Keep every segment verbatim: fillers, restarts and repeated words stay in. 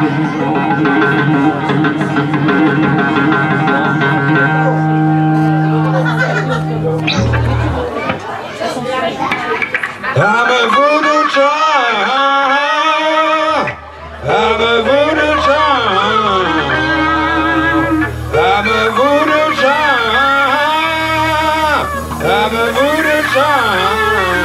I'm a voodoo child. I'm a voodoo child. I'm a voodoo child. I'm a voodoo child.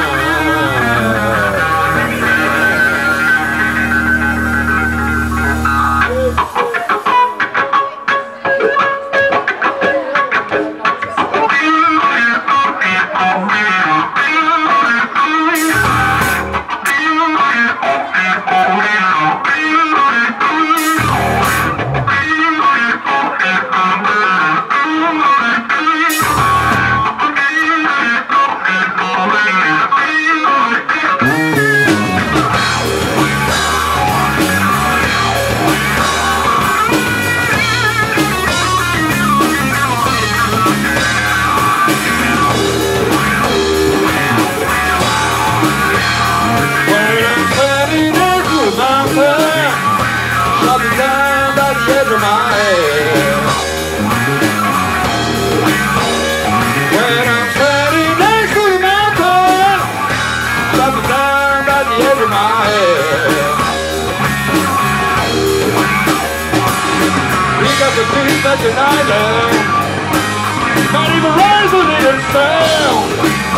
Such an island, not even rise with it and sound.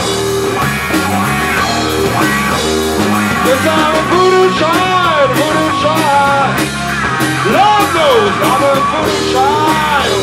Cause I'm a voodoo child, voodoo child. Lord knows I'm a voodoo child.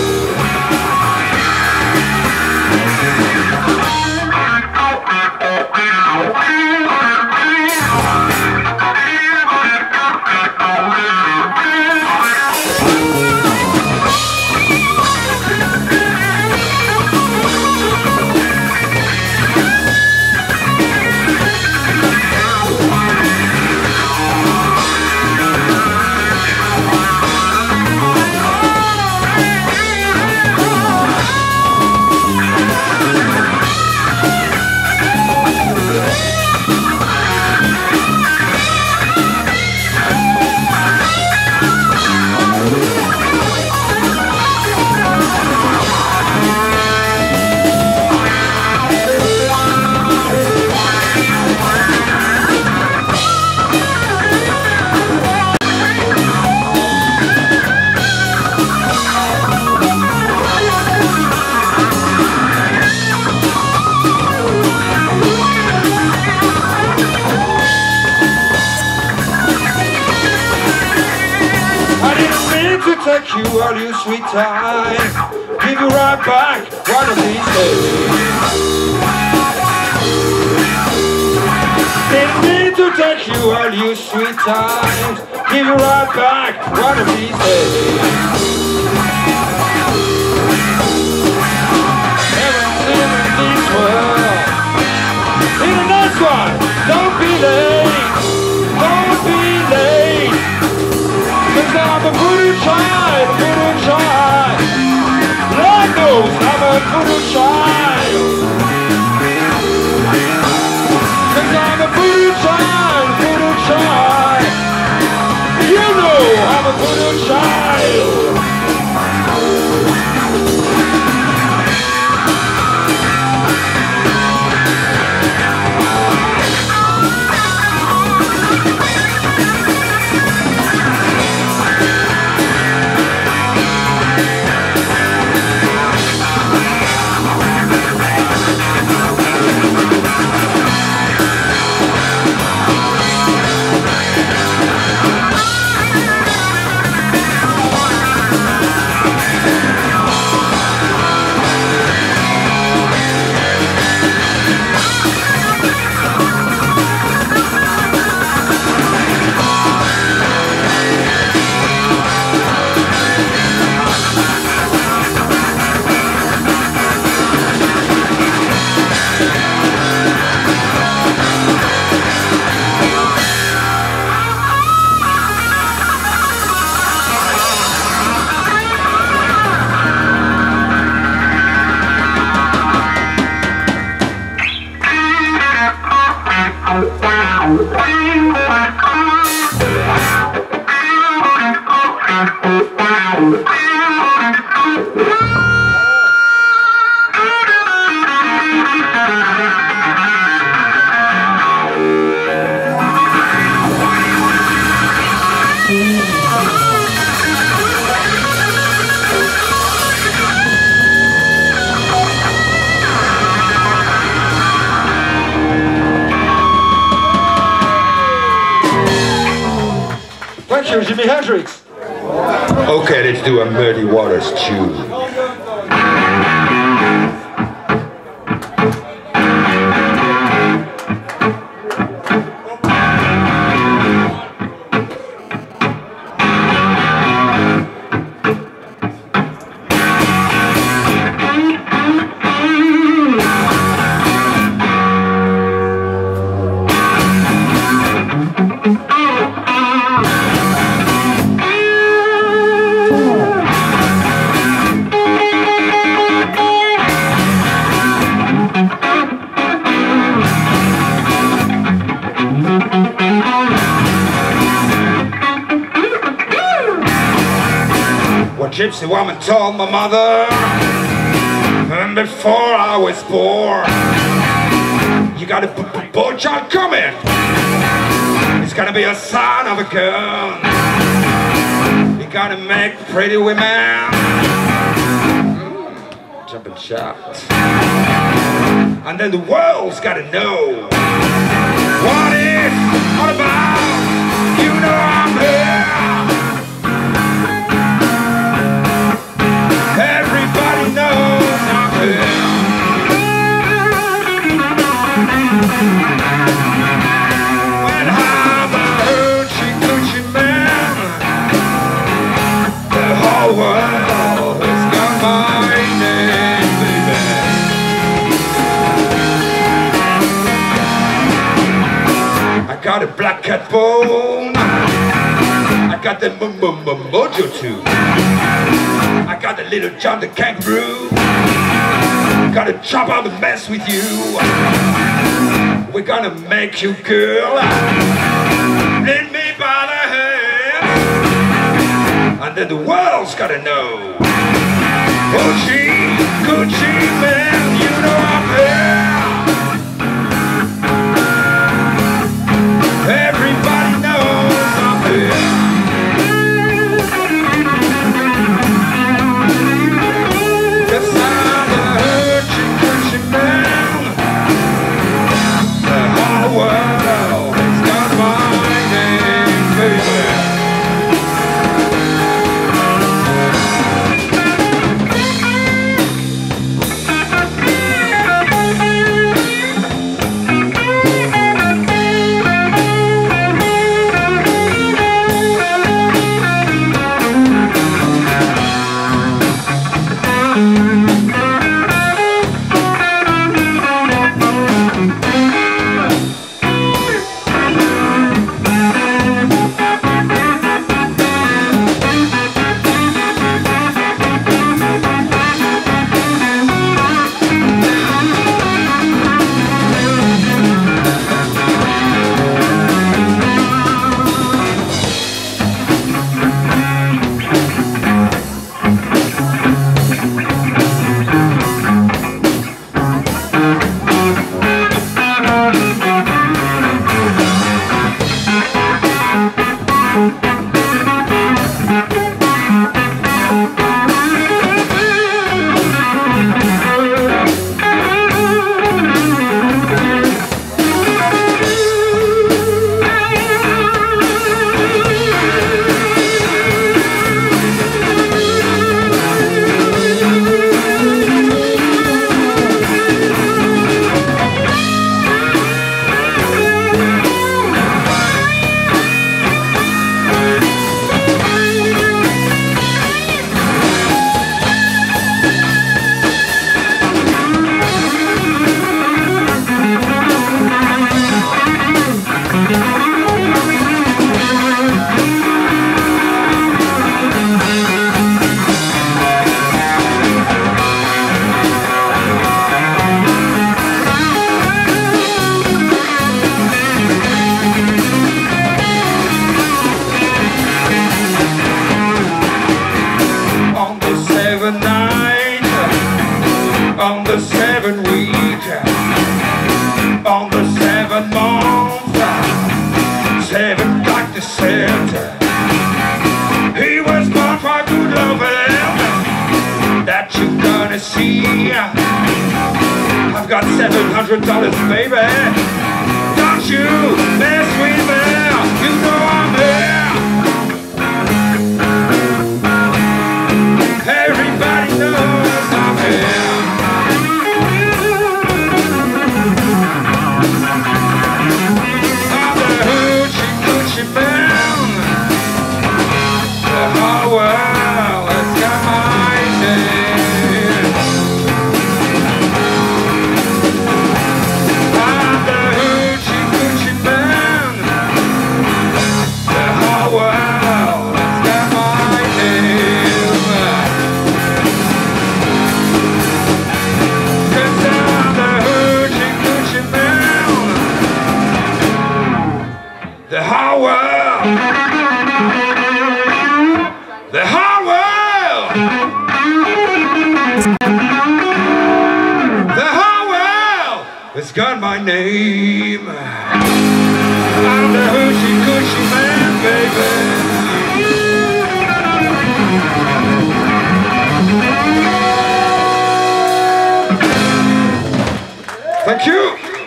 Take you all you sweet time, give you right back one of these days. Didn't mean to take you all you sweet times, give you right back one of these days. Everything in this world, in the next one, don't be late, don't be late. Cause I'm a voodoo child, voodoo child. Lord knows I'm a voodoo child. Cause I'm a voodoo child, voodoo child. You know I'm a voodoo child. Thank you, Jimi Hendrix. Okay, let's do a Muddy Waters tune. Gypsy woman told my mother, and before I was born, you got a boy child coming. It's gonna be a son of a gun. You gotta make pretty women mm, jump and shout. And then the world's gotta know what it's all about. You know I'm here. Everybody knows I'm here. When I'm a hoochie coochie man, the whole world has got my name, baby. I got a black cat bone, I got the mojo too. I got a little John the kangaroo. Gotta chop out the mess with you. We're gonna make you girl. Lead me by the hand. And then the world's gotta know. Gucci, Gucci man, you know I'm here. Everybody knows I'm here. I've got seven hundred dollars, baby. Don't you mess with me. You know I'm here. world. The whole world. The whole world has got my name. I'm the hoochie coochie man, baby. Thank you.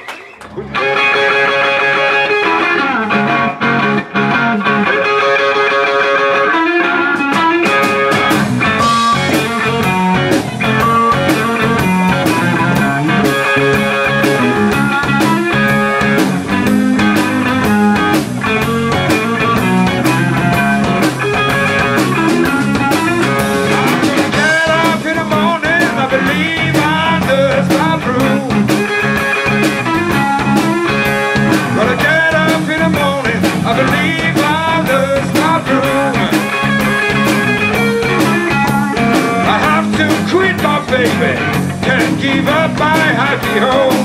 Baby, can't give up my happy home.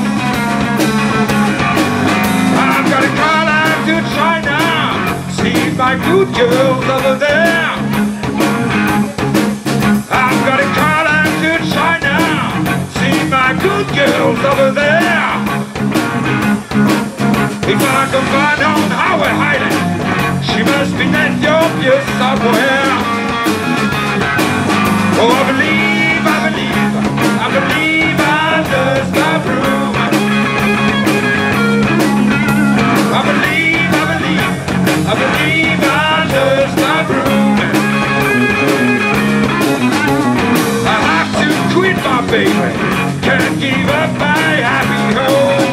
I've got to call out to China, see my good girls over there. I've got to call out to China, see my good girls over there. If I can find out how we're hiding, she must be in Ethiopia somewhere. Oh, I believe, I believe, I believe under my room. I believe, I believe, I believe under my room. I have to quit my baby, can't give up my happy home.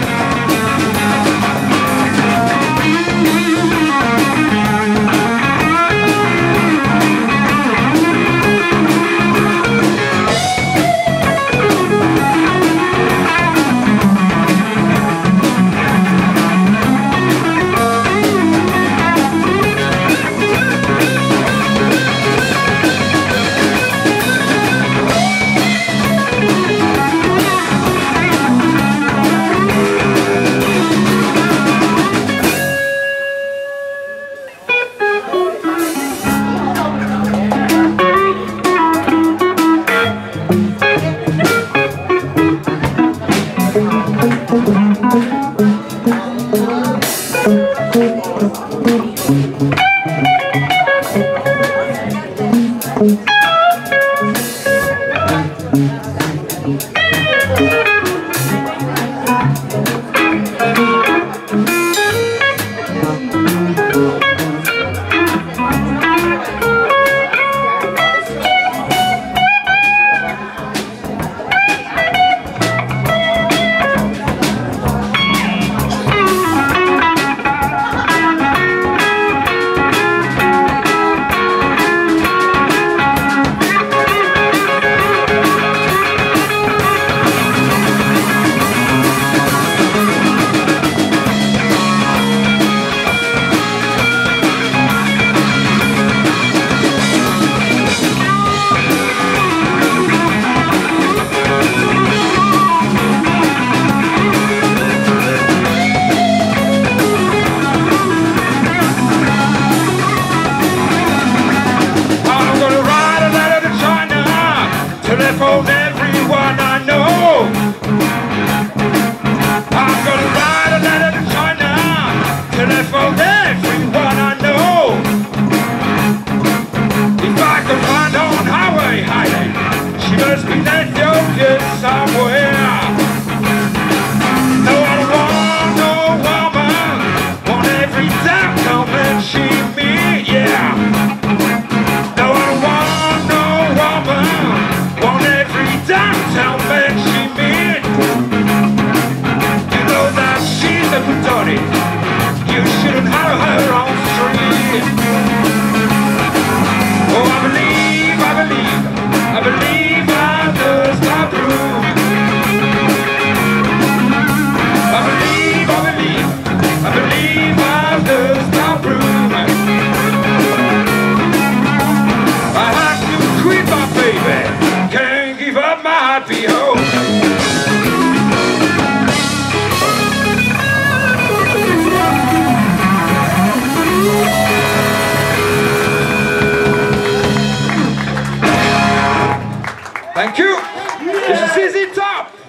Z Z Top!